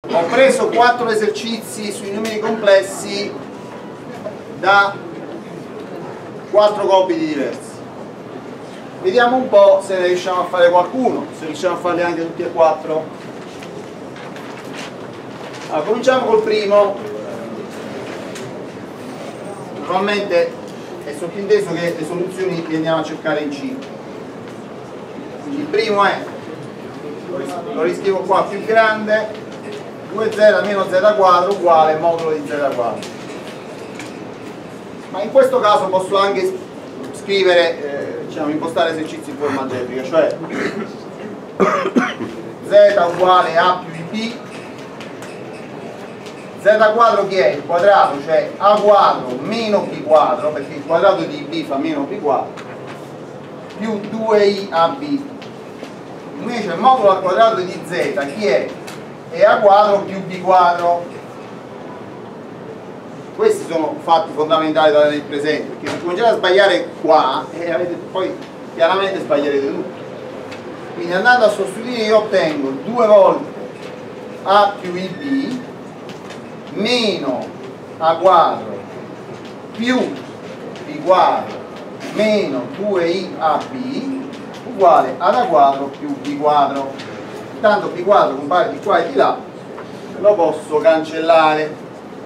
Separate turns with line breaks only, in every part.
Ho preso 4 esercizi sui numeri complessi da 4 compiti diversi. Vediamo un po' se ne riusciamo a fare qualcuno, se riusciamo a farli anche tutti e 4. Allora, cominciamo col primo. Normalmente è sottinteso che le soluzioni le andiamo a cercare in C. Quindi il primo è, lo riscrivo qua più grande, 2z meno z quadro uguale modulo di z quadro. Ma in questo caso posso anche scrivere, diciamo, impostare esercizi in forma algebrica, cioè z uguale a più b, z quadro che è il quadrato, cioè a quadro meno b quadro, perché il quadrato di b fa meno b quadro, più 2i ab. Invece il modulo al quadrato di z chi è? È a quadro più b quadro. Questi sono fatti fondamentali da tenere presente, perché se cominciate a sbagliare qua poi chiaramente sbaglierete tutto. Quindi andando a sostituire io ottengo 2 volte a più ib meno a quadro più b quadro meno 2i ab uguale ad a quadro più b quadro. Intanto b quadro compare di qua e di là, lo posso cancellare.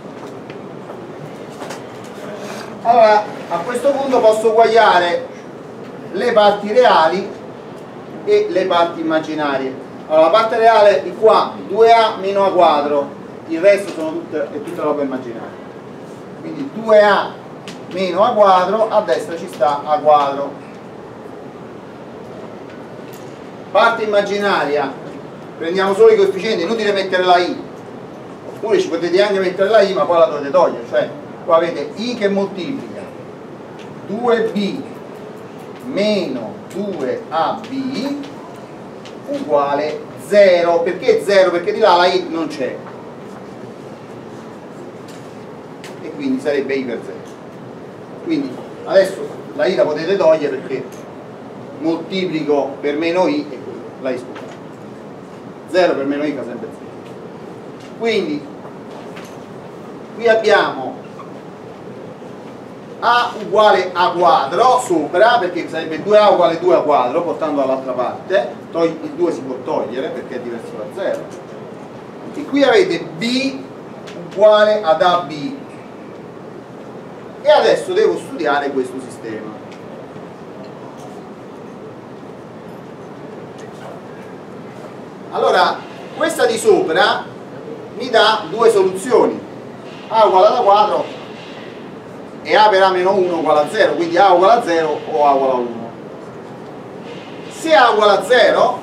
Allora a questo punto posso uguagliare le parti reali e le parti immaginarie. Allora la parte reale di qua 2a meno a quadro, il resto è tutta roba immaginaria. Quindi 2a meno a quadro, a destra ci sta a quadro. Parte immaginaria, prendiamo solo i coefficienti, inutile mettere la i, oppure ci potete anche mettere la i ma poi la dovete togliere, cioè qua avete i che moltiplica 2b meno 2ab uguale 0. Perché 0? Perché di là la i non c'è e quindi sarebbe i per 0. Quindi adesso la i la potete togliere perché moltiplico per meno i e la i scompare. 0 per meno i fa sempre 0. Quindi qui abbiamo a uguale a quadro sopra, perché sarebbe 2a uguale 2 a quadro portando dall'altra parte, il 2 si può togliere perché è diverso da 0, e qui avete b uguale ad ab, e adesso devo studiare questo sistema. Allora questa di sopra mi dà due soluzioni, a uguale a quadro e a per a meno 1 uguale a 0, quindi a uguale a 0 o a uguale a 1. Se a uguale a 0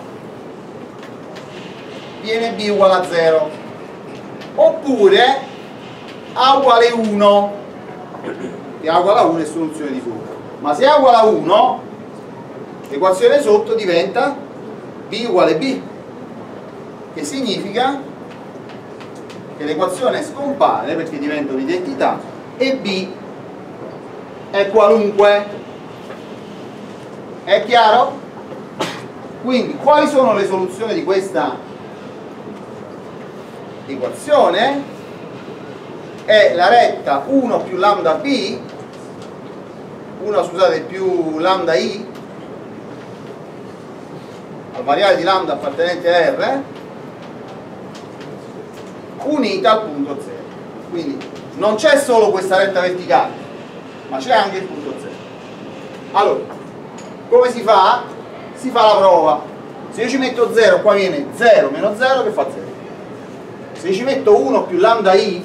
viene b uguale a 0, oppure a uguale 1, che a uguale a 1 è soluzione di sopra, ma se a uguale a 1 l'equazione sotto diventa b uguale b, che significa che l'equazione scompare perché diventa un'identità e b è qualunque. È chiaro? Quindi quali sono le soluzioni di questa equazione? È la retta 1 più lambda b, 1 scusate più lambda i al variabile di lambda appartenente a R unita al punto 0. Quindi non c'è solo questa retta verticale, ma c'è anche il punto 0. Allora, come si fa? Si fa la prova. Se io ci metto 0, qua viene 0 meno 0 che fa 0. Se ci metto 1 più lambda i,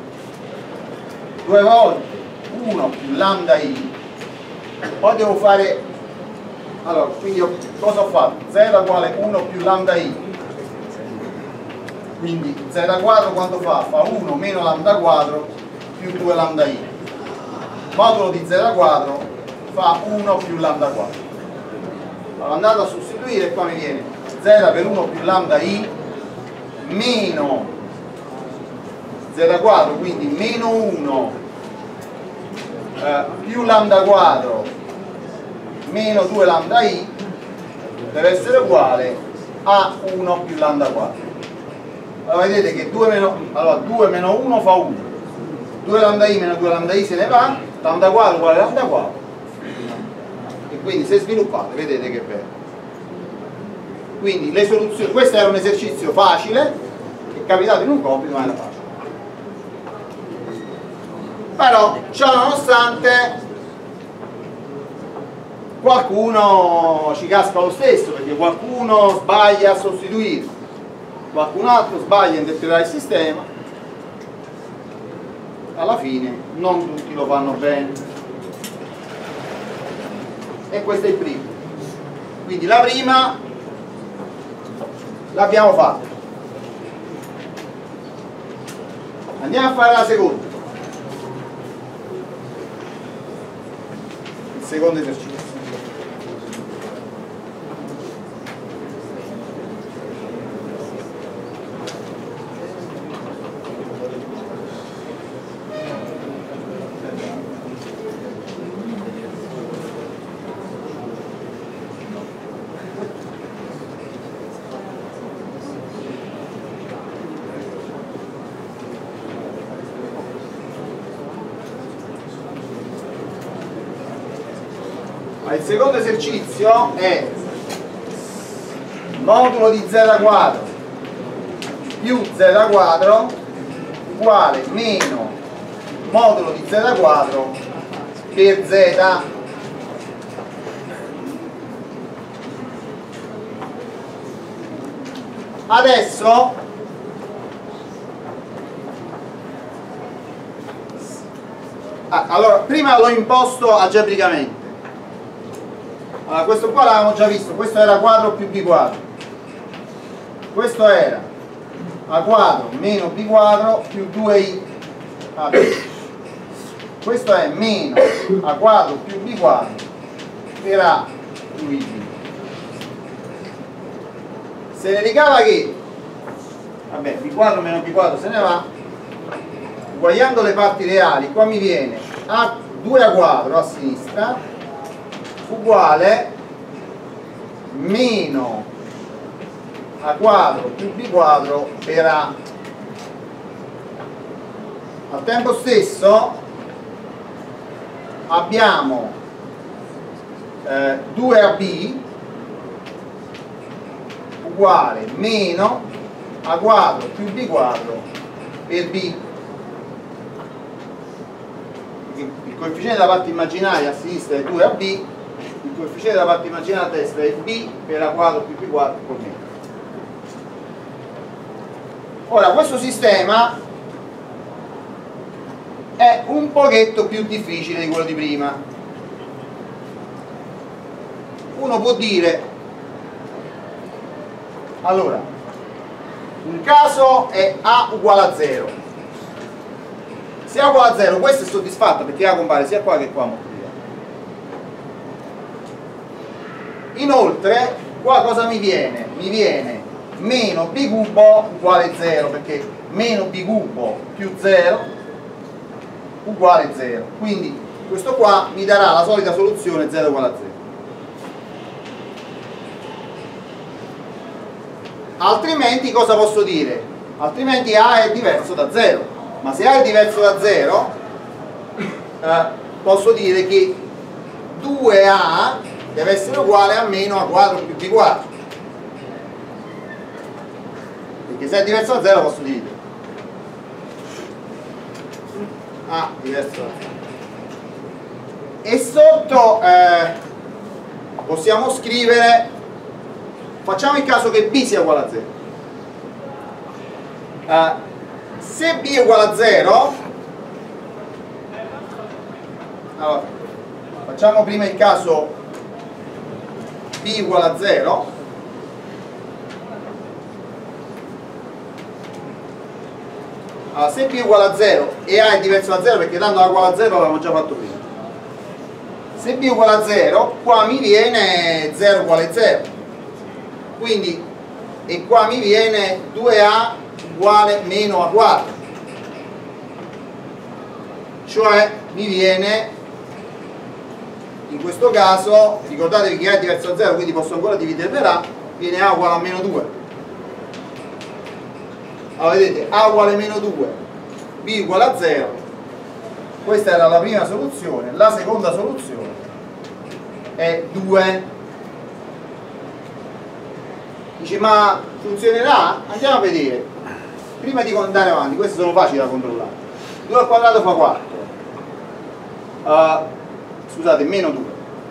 2 volte 1 più lambda i, poi devo fare, allora, quindi cosa ho fatto? 0 uguale 1 più lambda i, quindi z quadro quanto fa? Fa 1 meno lambda quadro più 2 lambda i, modulo di z quadro fa 1 più lambda quadro. Allora andando a sostituire, qua mi viene 0 per 1 più lambda i meno z quadro, quindi meno 1 più lambda quadro meno 2 lambda i deve essere uguale a 1 più lambda quadro. allora vedete che 2 meno 1 fa 1, 2 lambda i meno 2 lambda i se ne va, lambda quadro uguale lambda quadro, e quindi se sviluppate vedete che è bello. Quindi le soluzioni, questo era un esercizio facile, è capitato in un compito ma era facile. Però ciò nonostante qualcuno ci casca lo stesso, perché qualcuno sbaglia a sostituire, qualcun altro sbaglia a interpretare il sistema, alla fine non tutti lo fanno bene, e questo è il primo. Quindi la prima l'abbiamo fatta, andiamo a fare la seconda, il secondo esercizio. Il secondo esercizio è modulo di z quadro più z quadro uguale meno modulo di z quadro per z. Adesso allora prima l'ho imposto algebricamente. Allora, questo qua l'avevamo già visto, questo era quadro più b quadro, questo era a quadro meno b quadro più 2i ab. Questo è meno a quadro più b quadro per a più ib. Se ne ricava che vabbè, b quadro meno b quadro se ne va, uguagliando le parti reali, qua mi viene a 2a quadro a sinistra uguale meno a quadro più b quadro per a. Al tempo stesso abbiamo 2ab uguale meno a quadro più b quadro per b. Il coefficiente della parte immaginaria a sinistra è 2ab, il coefficiente della parte immaginaria a destra è b per a quadro più b quadro con meno. Ora questo sistema è un pochetto più difficile di quello di prima. Uno può dire, allora, un caso è a uguale a 0. Se a uguale a 0 questo è soddisfatto perché a compare sia qua che qua moltiplicato. Inoltre qua cosa mi viene? Mi viene meno b cubo uguale 0, perché meno b cubo più 0 uguale 0, quindi questo qua mi darà la solita soluzione z uguale a 0. Altrimenti cosa posso dire? Altrimenti a è diverso da 0, ma se a è diverso da 0 posso dire che 2a deve essere uguale a meno a quadro più b quadro, perché se è diverso da 0 posso dividere a diverso da 0. E sotto possiamo scrivere, facciamo il caso che b sia uguale a 0. Se b è uguale a 0, allora facciamo prima il caso b uguale a 0. Allora, se b è uguale a 0 e a è diverso da 0, perché tanto a uguale a 0 l'avevamo già fatto prima, se b è uguale a 0 qua mi viene 0 uguale a 0, quindi, e qua mi viene 2a uguale meno a 4, cioè mi viene, in questo caso ricordatevi che a è diverso da 0, quindi posso ancora dividere per a, viene a uguale a meno 2. Allora vedete, A uguale meno 2, B uguale a 0. Questa era la prima soluzione. La seconda soluzione è 2. Dice, ma funzionerà? Andiamo a vedere. Prima di andare avanti, queste sono facili da controllare. 2 al quadrato fa 4. Scusate, meno 2.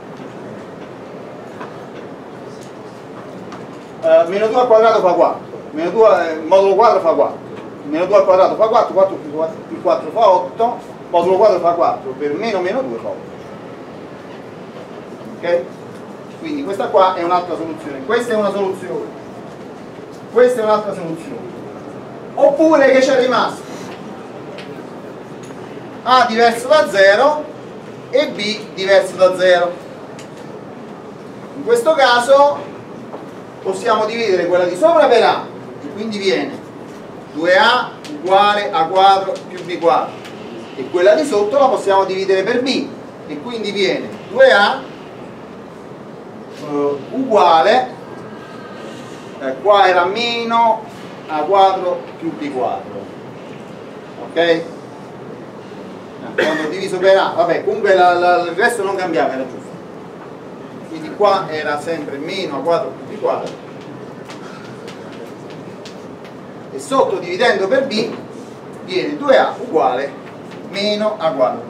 Meno 2 al quadrato fa 4. Meno 2 modulo 4 fa 4. Meno 2 al quadrato fa 4. 4 più 4 fa 8. Modulo 4 fa 4. Per meno 2 fa 8. Ok? Quindi questa qua è un'altra soluzione. Questa è una soluzione. Questa è un'altra soluzione. Oppure che c'è rimasto A diverso da 0 e B diverso da 0. In questo caso possiamo dividere quella di sopra per A, quindi viene 2A uguale A quadro più B quadro, e quella di sotto la possiamo dividere per B, e quindi viene 2A uguale, qua era meno A quadro più B quadro, ok? Quando ho diviso per A, vabbè, comunque il resto non cambiava, era giusto. Quindi qua era sempre meno A quadro più B quadro, e sotto dividendo per B viene 2A uguale meno A quadro.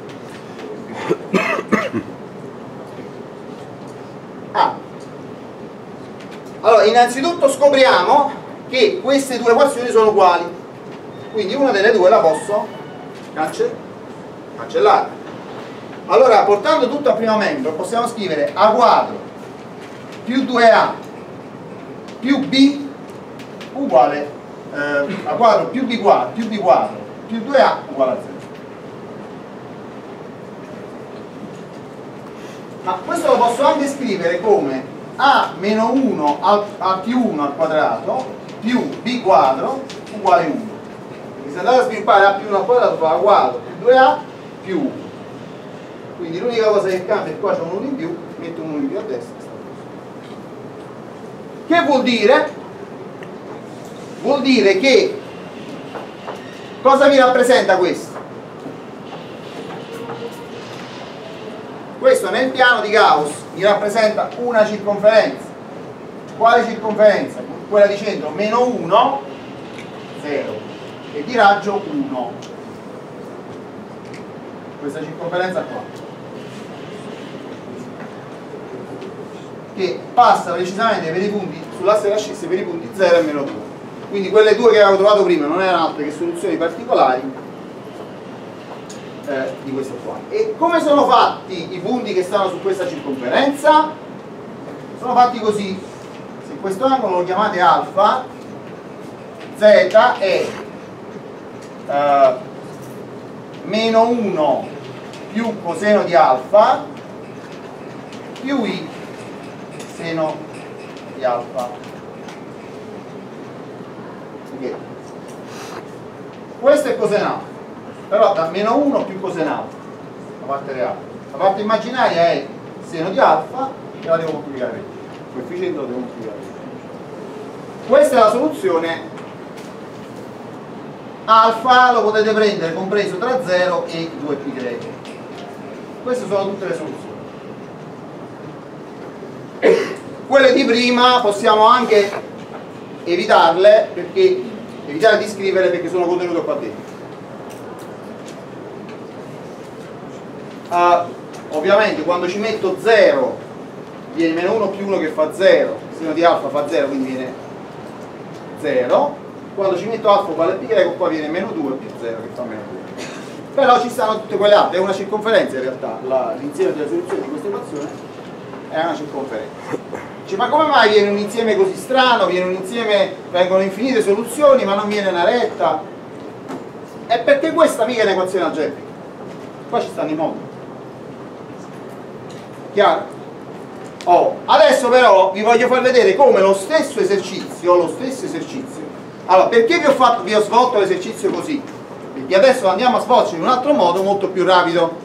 Allora, innanzitutto scopriamo che queste due equazioni sono uguali, quindi una delle due la posso cancellare. Allora, portando tutto a primo membro, possiamo scrivere A quadro più 2A più B uguale A quadro più B quadro più 2A uguale a 0. Ma questo lo posso anche scrivere come A meno 1 A più 1 al quadrato più B quadro uguale 1. Quindi se andate a sviluppare A più 1 al quadrato fa A quadro più 2A più 1. Quindi l'unica cosa che cambia è che qua c'è un 1 in più, metto un 1 in più a destra. Che vuol dire? Vuol dire che cosa mi rappresenta questo? Questo nel piano di Gauss mi rappresenta una circonferenza. Quale circonferenza? Quella di centro meno 1, 0, e di raggio 1. Questa circonferenza qua, che passa precisamente per i punti sull'asse della ascissa per i punti 0 e meno 2. Quindi quelle due che avevo trovato prima non erano altre che soluzioni particolari di questo qua. E come sono fatti i punti che stanno su questa circonferenza? Sono fatti così. Se questo angolo lo chiamate alfa, z è meno 1 più coseno di alfa più i seno di alfa. Okay. Questo è coseno alfa, però da meno 1 più coseno alfa, la parte reale. La parte immaginaria è seno di alfa e la devo moltiplicare. Il coefficiente lo devo moltiplicare. Questa è la soluzione. Alfa lo potete prendere compreso tra 0 e 2π. Queste sono tutte le soluzioni. Quelle di prima possiamo anche evitarle, perché evitare di scriverle perché sono contenute qua dentro. Ovviamente quando ci metto 0 viene meno 1 più 1 che fa 0, seno di alfa fa 0, quindi viene 0. Quando ci metto alfa uguale pi greco, qua viene meno 2 più 0 che fa meno 2. Però ci stanno tutte quelle altre, è una circonferenza in realtà, l'insieme delle soluzioni di questa equazione è una circonferenza. Cioè, ma come mai viene un insieme così strano, viene un insieme, vengono infinite soluzioni ma non viene una retta? È perché questa mica è un'equazione algebrica, qua ci stanno i moduli. Chiaro? Adesso però vi voglio far vedere come lo stesso esercizio, allora, perché vi ho svolto l'esercizio così? Perché adesso andiamo a svolgerlo in un altro modo molto più rapido.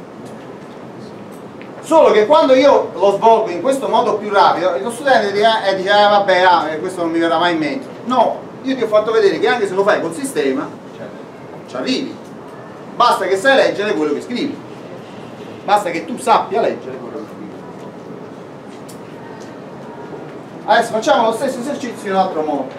Solo che quando io lo svolgo in questo modo più rapido, lo studente dice vabbè, questo non mi verrà mai in mente. No, io ti ho fatto vedere che anche se lo fai col sistema ci arrivi, basta che sai leggere quello che scrivi, basta che tu sappia leggere quello che scrivi. Adesso facciamo lo stesso esercizio in un altro modo.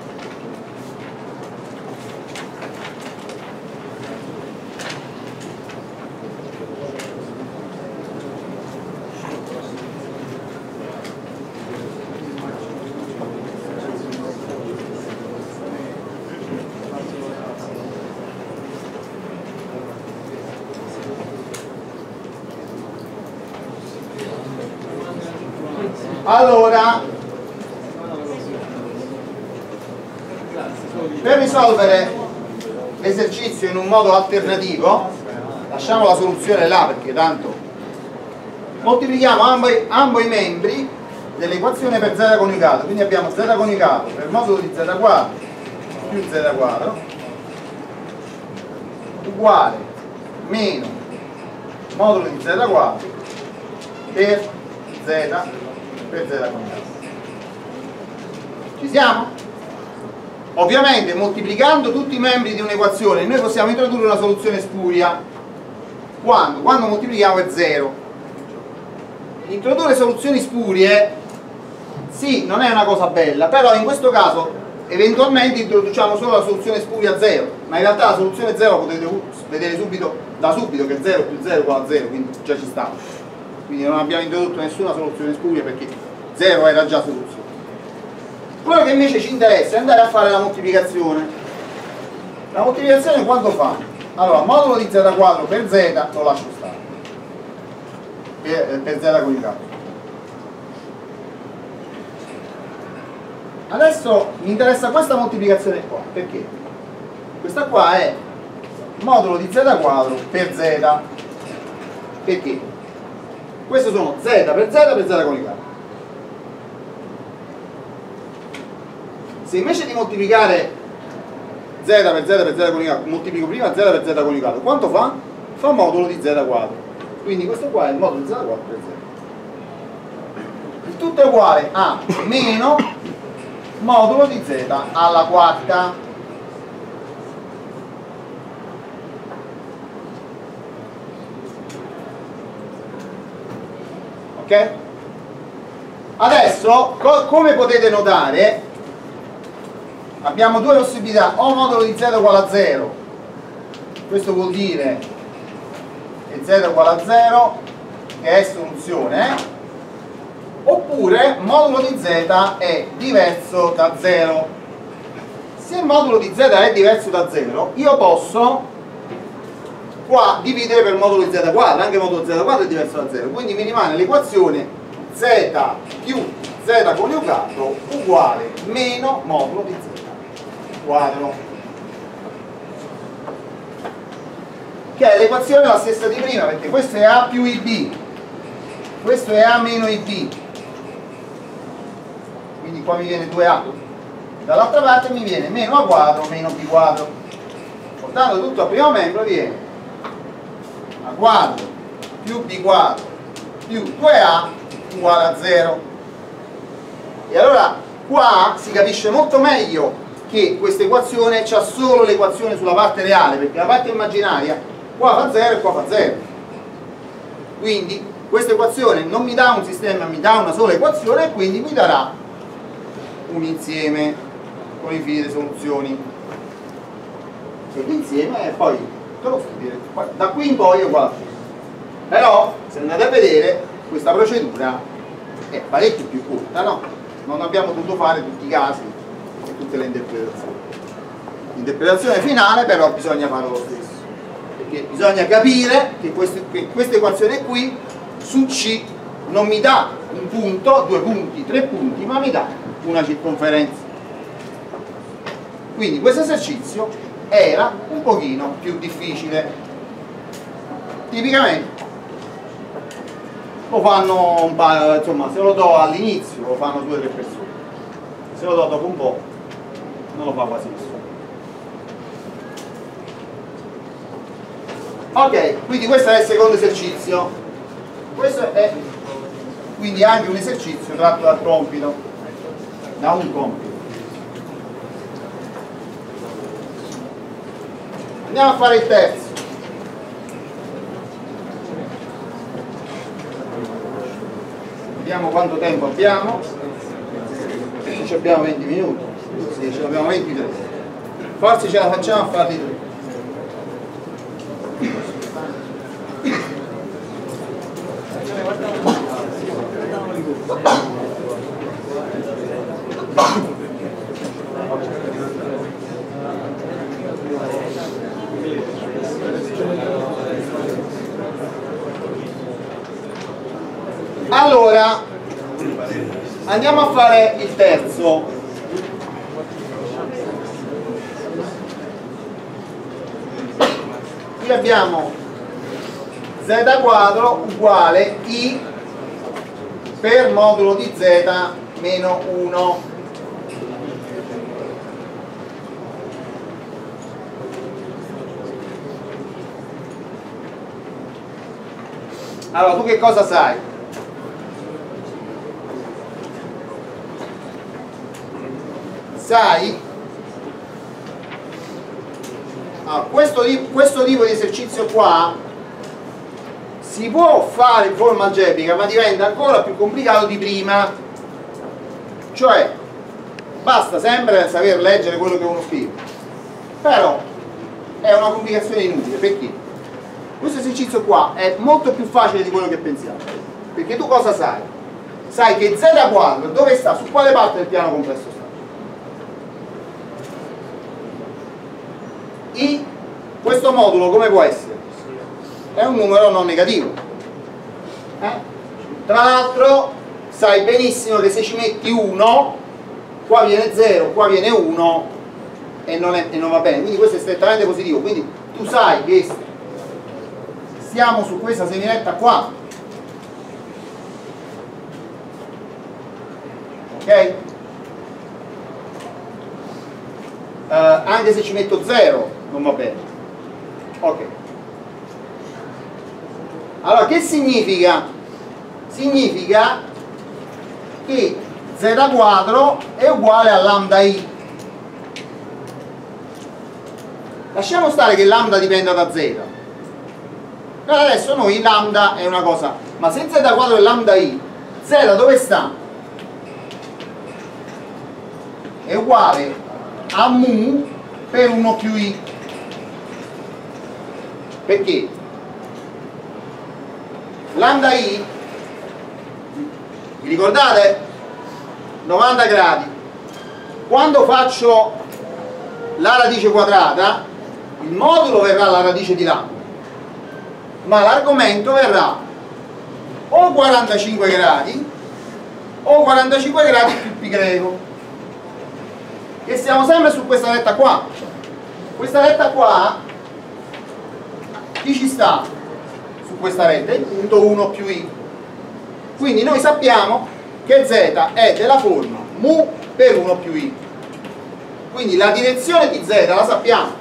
Allora, per risolvere l'esercizio in un modo alternativo, lasciamo la soluzione là perché tanto moltiplichiamo ambo i membri dell'equazione per z coniugato, quindi abbiamo z coniugato per modulo di z quadro più z quadro uguale meno modulo di z quadro per z per z coniugato. Ci siamo? Ovviamente moltiplicando tutti i membri di un'equazione noi possiamo introdurre una soluzione spuria. Quando? Quando moltiplichiamo è 0. Introdurre soluzioni spurie sì, non è una cosa bella, però in questo caso eventualmente introduciamo solo la soluzione spuria 0, ma in realtà la soluzione 0 potete vedere da subito che 0 più 0 uguale a 0, quindi già ci sta. Quindi non abbiamo introdotto nessuna soluzione spuria perché 0 era già soluzione. Quello che invece ci interessa è andare a fare la moltiplicazione. La moltiplicazione quanto fa? Allora, modulo di z quadro per z lo lascio stare, per z coniugato. Adesso mi interessa questa moltiplicazione qua, perché? Questa qua è modulo di z quadro per z. Perché? Queste sono z per z coniugato. Se invece di moltiplicare z per z per z coniugato moltiplico prima z per z coniugato, quanto fa? Fa modulo di z quadro. Quindi questo qua è il modulo di z quadro per z. Il tutto è uguale a meno modulo di z alla quarta. Ok? Adesso, come potete notare, abbiamo due possibilità: o modulo di z uguale a 0, questo vuol dire che z uguale a 0, che è soluzione, oppure modulo di z è diverso da 0. Se il modulo di z è diverso da 0, io posso qua dividere per modulo di z quadro, anche modulo di z quadro è diverso da 0, quindi mi rimane l'equazione z più z coniugato uguale meno modulo di z quadro, che è l'equazione la stessa di prima, perché questo è a più ib, questo è a meno ib, quindi qua mi viene 2a, dall'altra parte mi viene meno a quadro meno b quadro, portando tutto al primo membro viene a quadro più b quadro più 2a uguale a 0. E allora qua si capisce molto meglio che questa equazione c'ha solo l'equazione sulla parte reale, perché la parte immaginaria qua fa 0 e qua fa 0. Quindi questa equazione non mi dà un sistema, mi dà una sola equazione e quindi mi darà un insieme con infinite soluzioni. E l'insieme è poi, te lo studio, da qui in poi è uguale a 0. Però se andate a vedere questa procedura è parecchio più corta, no? Non abbiamo dovuto fare tutti i casi e tutte le interpretazioni. L'interpretazione finale però bisogna farlo lo stesso, perché bisogna capire che questa equazione qui su C non mi dà un punto, 2 punti, 3 punti, ma mi dà una circonferenza. Quindi questo esercizio era un pochino più difficile. Tipicamente lo fanno un paio, insomma, se lo do all'inizio lo fanno 2 o 3 persone, se lo do dopo un po' non lo fa quasi nessuno. Ok, quindi questo è il secondo esercizio. Questo è quindi anche un esercizio tratto dal compito, da un compito. Andiamo a fare il terzo. Vediamo quanto tempo abbiamo. Ci abbiamo 20 minuti. Sì, ce l'abbiamo 23. Forse ce la facciamo a farli 3. Allora, andiamo a fare il terzo. Qui abbiamo z quadro uguale i per modulo di z meno 1. Allora, tu che cosa sai? Sai, questo tipo di esercizio qua si può fare in forma algebrica, ma diventa ancora più complicato di prima. Cioè, basta sempre saper leggere quello che uno scrive, però è una complicazione inutile. Perché? Questo esercizio qua è molto più facile di quello che pensiamo. Perché tu cosa sai? Sai che z quadro dove sta? Su quale parte del piano complesso sta? Questo modulo come può essere? È un numero non negativo. Tra l'altro sai benissimo che se ci metti 1, qua viene 0, qua viene 1 e non va bene. Quindi questo è strettamente positivo. Quindi tu sai che stiamo su questa semiretta qua. Ok? Anche se ci metto 0 non va bene. Ok. Allora che significa? Significa che z quadro è uguale a lambda i. Lasciamo stare che lambda dipenda da z. Per adesso noi lambda è una cosa, ma se z quadro è lambda i, z dove sta? È uguale a mu per 1 più i. Perché? Lambda i, vi ricordate? 90 gradi. Quando faccio la radice quadrata, il modulo verrà la radice di lambda, ma l'argomento verrà o 45 gradi o 45 gradi più pi greco, che siamo sempre su questa retta qua. Questa retta qua, chi ci sta su questa retta? Il punto 1 più i. Quindi noi sappiamo che z è della forma mu per 1 più i. Quindi la direzione di z la sappiamo,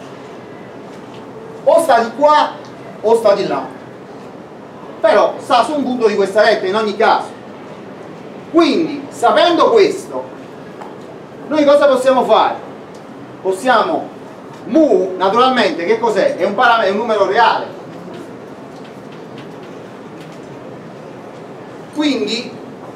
o sta di qua o sta di là, però sta su un punto di questa retta in ogni caso. Quindi sapendo questo, noi cosa possiamo fare? Possiamo, mu naturalmente che cos'è? È un numero reale. Quindi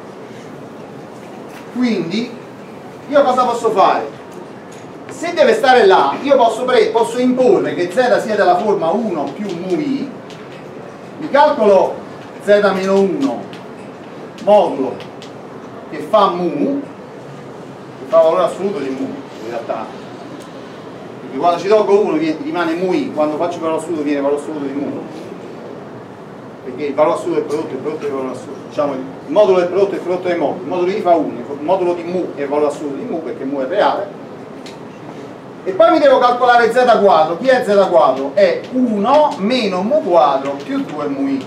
io cosa posso fare? Se deve stare là, io posso imporre che z sia della forma 1 più mu i, mi calcolo z meno 1 modulo che fa mu, che fa valore assoluto di mu in realtà, perché quando ci tolgo 1 rimane mu i, quando faccio valore assoluto viene valore assoluto di mu, perché il valore assoluto è il prodotto del valore assoluto. Diciamo il modulo del prodotto è il prodotto dei moduli, il modulo di fa 1, il modulo di mu è il valore assoluto di mu perché mu è reale. E poi mi devo calcolare z quadro. Chi è z quadro? È 1 meno mu quadro più 2 mu i.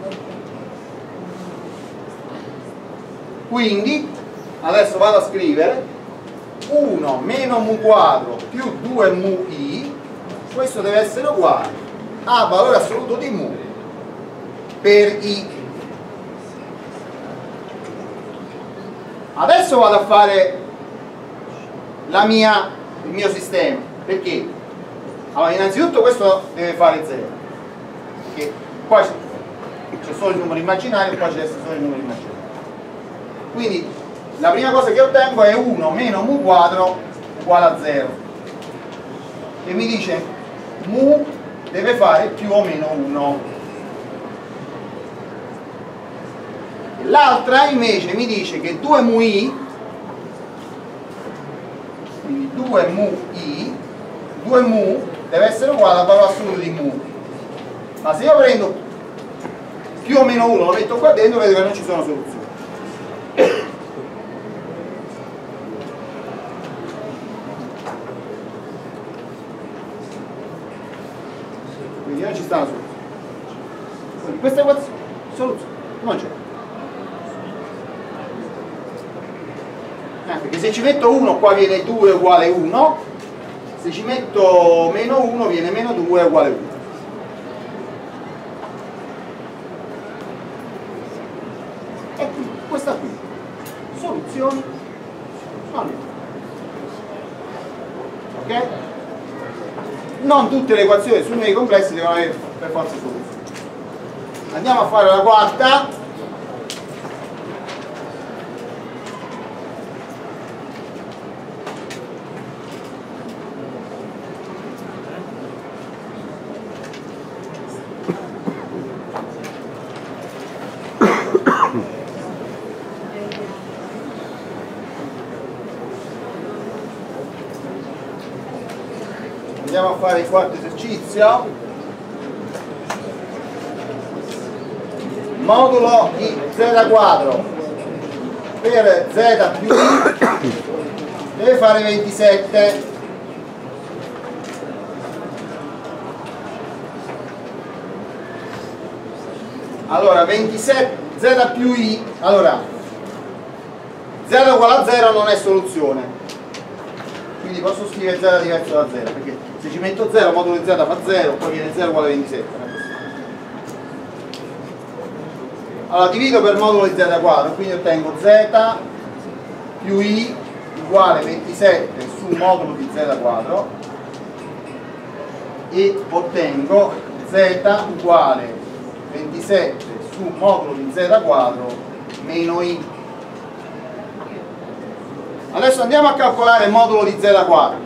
Quindi adesso vado a scrivere 1 meno mu quadro più 2 mu i, questo deve essere uguale a valore assoluto di mu per i. Adesso vado a fare il mio sistema. Perché? Allora, innanzitutto questo deve fare 0, perché qua c'è solo il numero immaginario e qua c'è solo il numero immaginario. Quindi la prima cosa che ottengo è 1 meno mu quadro uguale a 0, che mi dice mu deve fare più o meno 1. L'altra invece mi dice che 2 mu i, quindi 2 mu i, 2 mu deve essere uguale al valore assoluto di mu. Ma se io prendo più o meno 1 lo metto qua dentro, vedo che non ci sono soluzioni. Quindi non ci stanno soluzioni. Quindi questa equazione, soluzione, non c'è. Perché se ci metto 1 qua viene 2 uguale 1, se ci metto meno 1 viene meno 2 uguale 1. E quindi questa qui, soluzioni, ok? Non tutte le equazioni sui numeri complessi devono avere per forza soluzioni. Andiamo a fare la quarta. Andiamo a fare il quarto esercizio. Modulo di z quadro per z più i deve fare 27. Allora 27 z più i, allora z uguale a 0 non è soluzione, quindi posso scrivere z diverso da 0, perché se ci metto 0 modulo di z fa 0, poi viene 0 uguale a 27. Allora divido per modulo di z quadro, quindi ottengo z più i uguale 27 su modulo di z quadro e ottengo z uguale 27 su modulo di z quadro meno i. Adesso andiamo a calcolare il modulo di z quadro.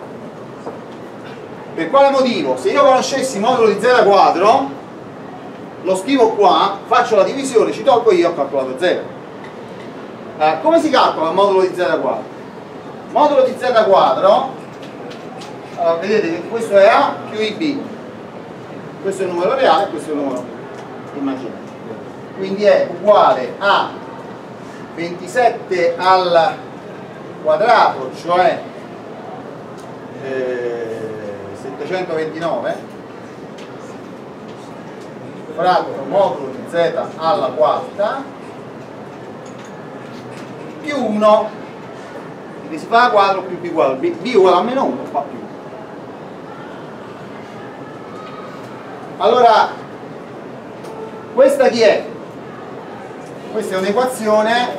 Per quale motivo? Se io conoscessi il modulo di z quadro, lo scrivo qua, faccio la divisione, ci tolgo io, ho calcolato 0. Come si calcola il modulo di z quadro? Il modulo di z quadro, allora, vedete che questo è a più ib, questo è il numero reale e questo è il numero immaginario. Quindi è uguale a 27 al quadrato, cioè 729 fratto modulo di z alla quarta più 1, quindi si fa a quadro più b uguale b uguale a meno 1 fa più 1. Allora questa chi è? Questa è un'equazione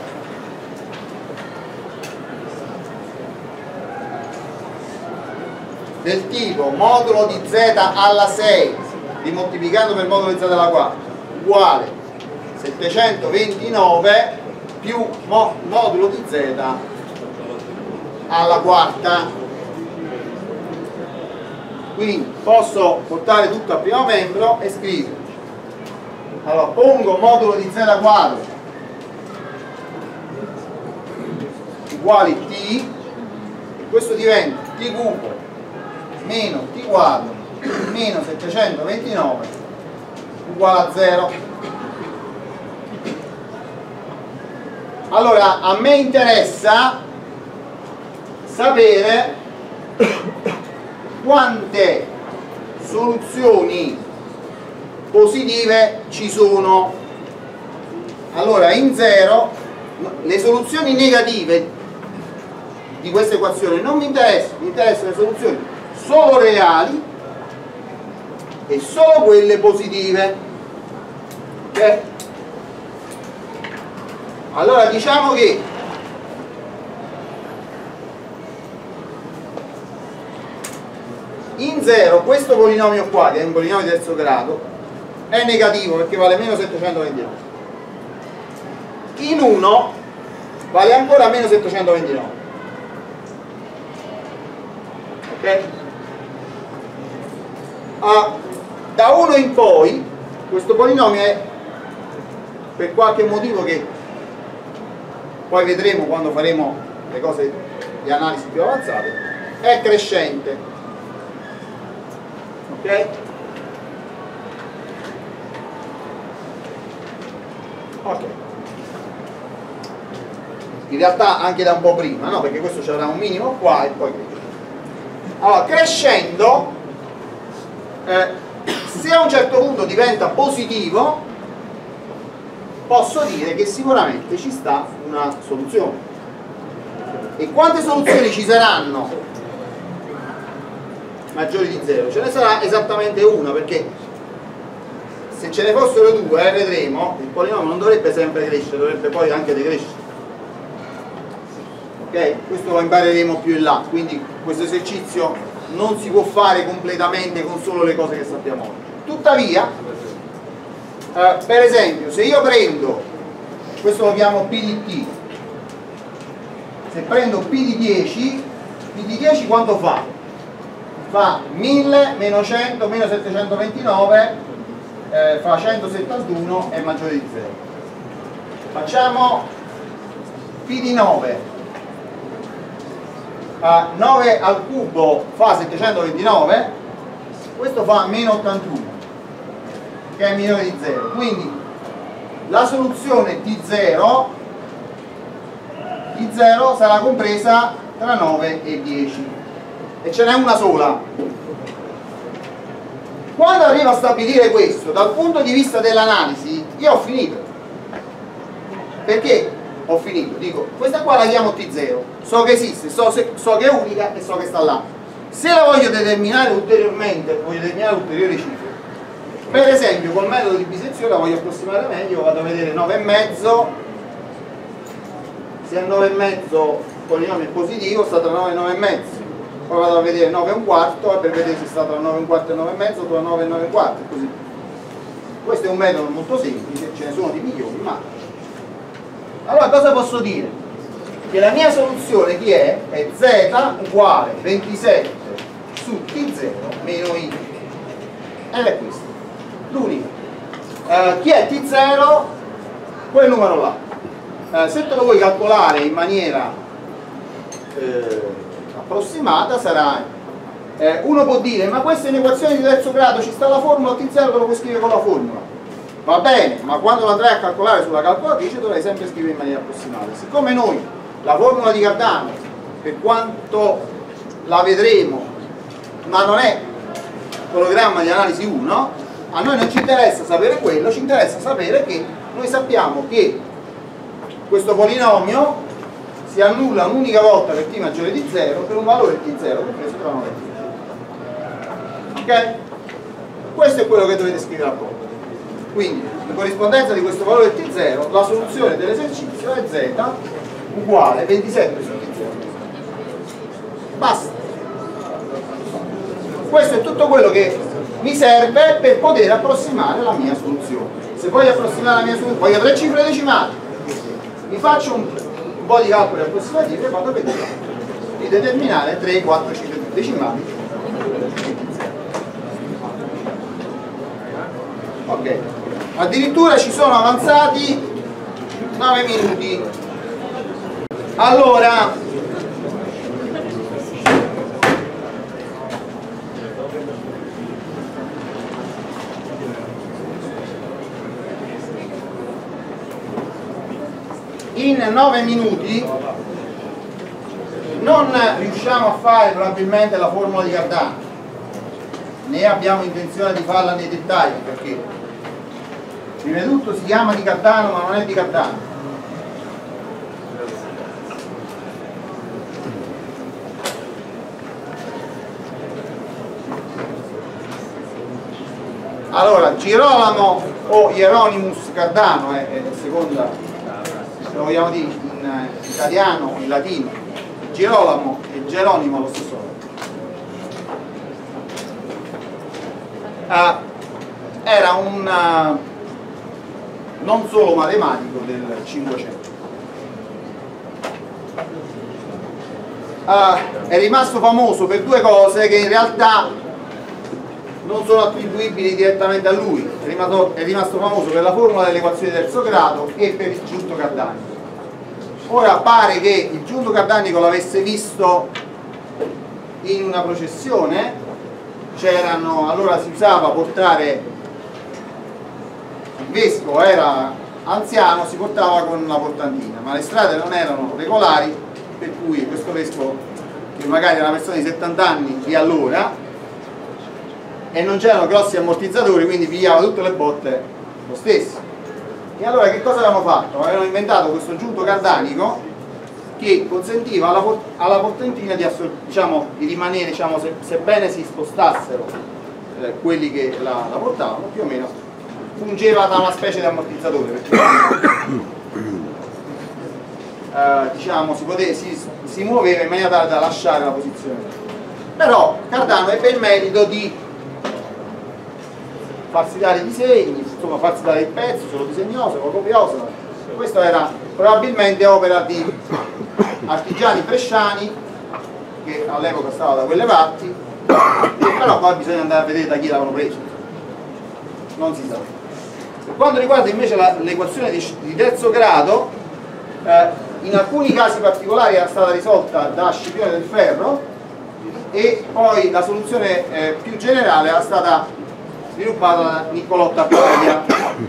del tipo modulo di z alla 6 dimoltiplicando per modulo di z alla 4 uguale 729 più modulo di z alla quarta. Quindi posso portare tutto al primo membro e scrivere, allora pongo modulo di z quadro uguale t e questo diventa t cubo meno t quadro meno 729 uguale a 0. Allora a me interessa sapere quante soluzioni positive ci sono. Allora in 0 le soluzioni negative di questa equazione non mi interessano, mi interessano le soluzioni solo reali e solo quelle positive. Ok? Allora diciamo che In 0 questo polinomio qua, che è un polinomio di terzo grado, è negativo perché vale meno 729. In 1 vale ancora meno 729. Ok? Da 1 in poi questo polinomio è, per qualche motivo che poi vedremo quando faremo le cose di analisi più avanzate, è crescente. Ok? Ok. In realtà anche da un po' prima, no? Perché questo c'era un minimo qua e poi cresce. Allora, crescendo, se a un certo punto diventa positivo, posso dire che sicuramente ci sta una soluzione. E quante soluzioni ci saranno maggiori di 0? Ce ne sarà esattamente una, perché se ce ne fossero due, vedremo, il polinomio non dovrebbe sempre crescere, dovrebbe poi anche decrescere. Ok? Questo lo impareremo più in là, quindi questo esercizio non si può fare completamente con solo le cose che sappiamo oggi. Tuttavia, per esempio, se io prendo, questo lo chiamo P di T, se prendo P di 10, P di 10 quanto fa? Fa 1000 meno 100 meno 729, fa 171 è maggiore di 0. Facciamo P di 9, 9 al cubo fa 729, questo fa meno 81, che è minore di 0. Quindi la soluzione T0 sarà compresa tra 9 e 10 e ce n'è una sola. Quando arrivo a stabilire questo dal punto di vista dell'analisi, io ho finito. Perché ho finito? Dico, questa qua la chiamo T0, so che esiste, so che è unica e so che sta là. Se la voglio determinare ulteriormente, voglio determinare ulteriori cifre, per esempio col metodo di bisezione la voglio approssimare meglio, vado a vedere 9,5, se è 9,5 il polinomio è positivo, sta tra 9 e 9,5, poi vado a vedere 9,25 per vedere se sta tra 9,25 e 9,5 o tra 9 e 9,25, così. Questo è un metodo molto semplice, ce ne sono di migliori, ma allora cosa posso dire? Che la mia soluzione chi è? È z uguale 27 su t0 meno i, ed è questa, l'unica. Chi è t0? Quel numero là. Se te lo vuoi calcolare in maniera approssimata sarà, uno può dire ma questa è un'equazione di terzo grado, ci sta la formula, t0 te lo puoi scrivere con la formula. Va bene, ma quando lo andrai a calcolare sulla calcolatrice dovrai sempre scrivere in maniera approssimata. Siccome noi la formula di Cardano, per quanto la vedremo, ma non è programma di analisi 1, a noi non ci interessa sapere quello, ci interessa sapere che noi sappiamo che questo polinomio si annulla un'unica volta per t maggiore di 0 per un valore t0 compreso tra 9 e 10. Ok? Questo è quello che dovete scrivere a poco. Quindi, in corrispondenza di questo valore t0, la soluzione dell'esercizio è z uguale 27 su t0. Basta. Questo è tutto quello che mi serve per poter approssimare la mia soluzione. Se voglio approssimare la mia soluzione, voglio 3 cifre decimali, mi faccio un po' di calcoli approssimativi e vado a vedere di determinare 3-4 cifre decimali. Ok. Addirittura ci sono avanzati 9 minuti. Allora, in 9 minuti non riusciamo a fare probabilmente la formula di Cardano, né abbiamo intenzione di farla nei dettagli, perché prima di tutto si chiama di Cardano ma non è di Cardano. Allora, Girolamo o Hieronymus Cardano è la seconda, se lo vogliamo dire in italiano o in latino, Girolamo e Geronimo lo stesso. era un non solo matematico del 500. È rimasto famoso per due cose che in realtà non sono attribuibili direttamente a lui. È rimasto famoso per la formula delle equazioni di terzo grado e per il giunto cardanico. Ora pare che il giunto cardanico l'avesse visto in una processione, allora si usava portare, il vescovo era anziano, si portava con la portantina, ma le strade non erano regolari, per cui questo vescovo, che magari era una persona di 70 anni di allora, e non c'erano grossi ammortizzatori, quindi pigliava tutte le botte lo stesso. E allora che cosa avevano fatto? Avevano inventato questo giunto cardanico che consentiva alla portantina di rimanere, sebbene si spostassero quelli che la portavano, più o meno fungeva da una specie di ammortizzatore, perché si muoveva in maniera tale da lasciare la posizione. Però Cardano ebbe il merito di farsi dare i disegni, insomma farsi dare il pezzo, se lo disegnò, se lo copiò, questo era probabilmente opera di artigiani bresciani che all'epoca stava da quelle parti, però poi bisogna andare a vedere da chi l'avevano preso, non si sa. Per quanto riguarda invece l'equazione di terzo grado, in alcuni casi particolari era stata risolta da Scipione del Ferro e poi la soluzione più generale era stata sviluppata da Niccolò Tartaglia.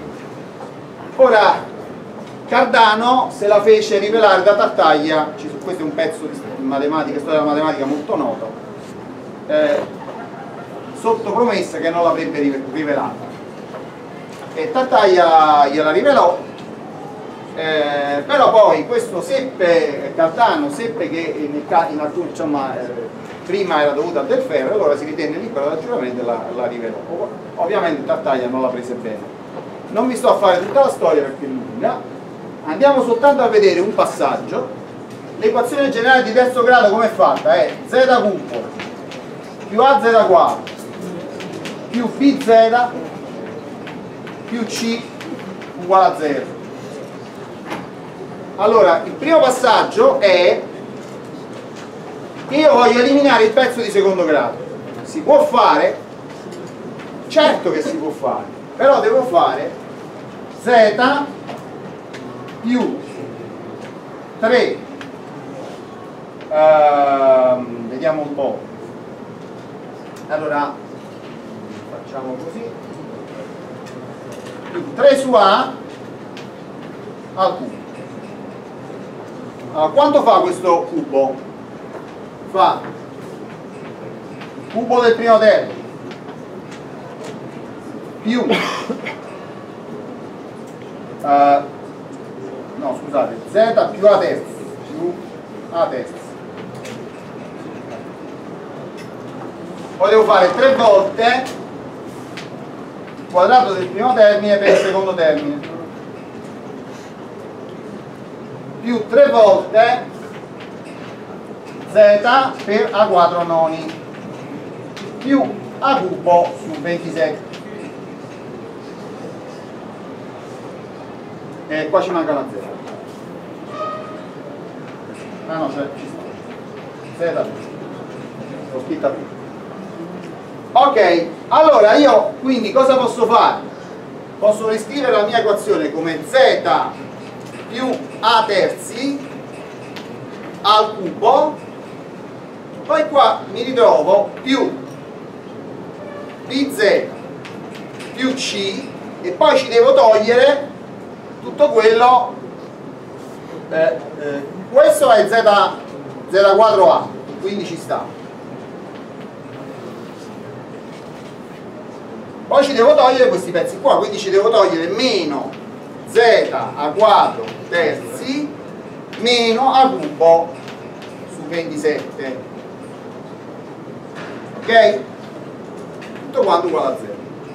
Ora Cardano se la fece rivelare da Tartaglia, questo è un pezzo di matematica, storia della matematica molto noto, sotto promessa che non l'avrebbe rivelata, e Tartaglia gliela rivelò, però poi questo Cardano seppe che in alcuni, prima era dovuta a Del Ferro, allora si ritenne libero dal giuramento e la rivelò. Ovviamente Tartaglia non la prese bene. Non vi sto a fare tutta la storia perché è lunga, andiamo soltanto a vedere un passaggio. L'equazione generale di terzo grado come è fatta? È z cubo più az quadro più bz più c uguale a 0. Allora, il primo passaggio è che io voglio eliminare il pezzo di secondo grado. Si può fare? Certo che si può fare, però devo fare z più 3, vediamo un po', allora facciamo così, più 3 su a al cubo. Allora, quanto fa questo cubo? Fa il cubo del primo termine più no scusate, z più a terzi poi devo fare 3 volte il quadrato del primo termine per il secondo termine più 3 volte z per a quadro noni più a cubo su 27. E qua ci manca una 0. Ah no, ci sta. Z l'ho scritta qui. Ok, allora io quindi cosa posso fare? Posso riscrivere la mia equazione come z più a terzi al cubo, poi qua mi ritrovo più bz più c e poi ci devo togliere tutto quello, questo è z quadro a, quindi ci sta. Poi ci devo togliere questi pezzi qua, quindi ci devo togliere meno z a quadro terzi meno a cubo su 27. Ok? Tutto quanto uguale a 0.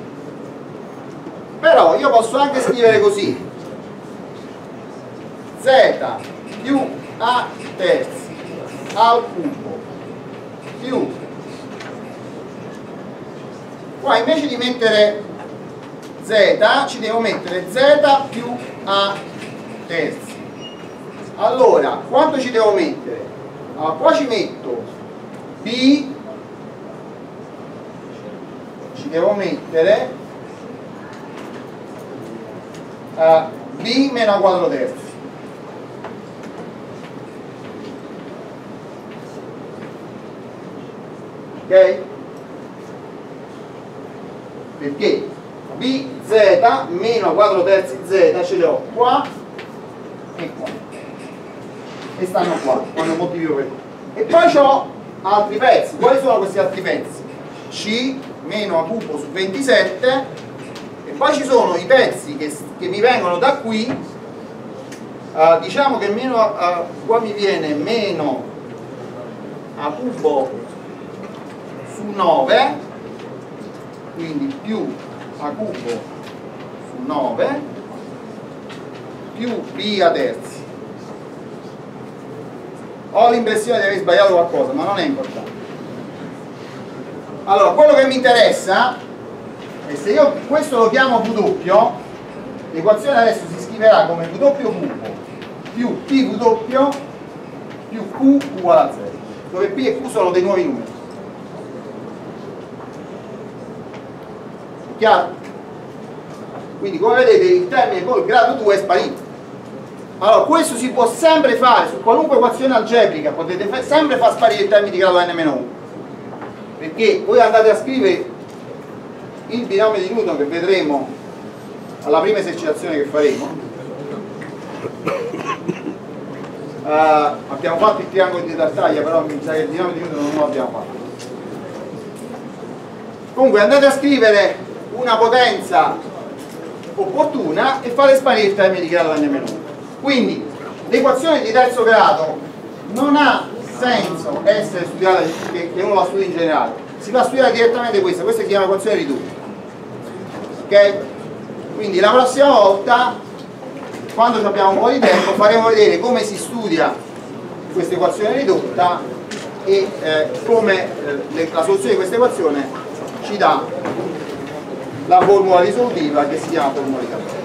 Però io posso anche scrivere così: z più a terzi al cubo più qua invece di mettere z ci devo mettere z più a terzi. Allora quanto ci devo mettere? Allora, qua ci metto b, ci devo mettere b meno a 4 terzi. Ok? Perché bz meno 4 terzi z ce li ho qua e qua e stanno qua quando moltiplico per 2. E poi ho altri pezzi. Quali sono questi altri pezzi? C meno a cubo su 27, e poi ci sono i pezzi che mi vengono da qui. Diciamo che qua mi viene meno a cubo su 9, quindi più a cubo su 9 più b a terzi. Ho l'impressione di aver sbagliato qualcosa, ma non è importante. Allora, quello che mi interessa è, se io questo lo chiamo W, l'equazione adesso si scriverà come W cubo più PW più Q uguale a 0, dove P e Q sono dei nuovi numeri. Chiaro? Quindi come vedete il termine col grado 2 è sparito. Allora questo si può sempre fare su qualunque equazione algebrica, potete sempre far sparire il termine di grado n-1, perché voi andate a scrivere il binomio di Newton che vedremo alla prima esercitazione che faremo. Abbiamo fatto il triangolo di Tartaglia, però mi sa che il binomio di Newton non lo abbiamo fatto. Comunque andate a scrivere una potenza opportuna e fate sparire il termine di grado n-1. Quindi l'equazione di terzo grado non ha senso essere studiata, che uno la studia in generale, si va a studiare direttamente questa si chiama equazione ridotta. Ok? Quindi la prossima volta, quando abbiamo un po' di tempo, faremo vedere come si studia questa equazione ridotta e come la soluzione di questa equazione ci dà la formula risolutiva che si chiama formula di Taylor.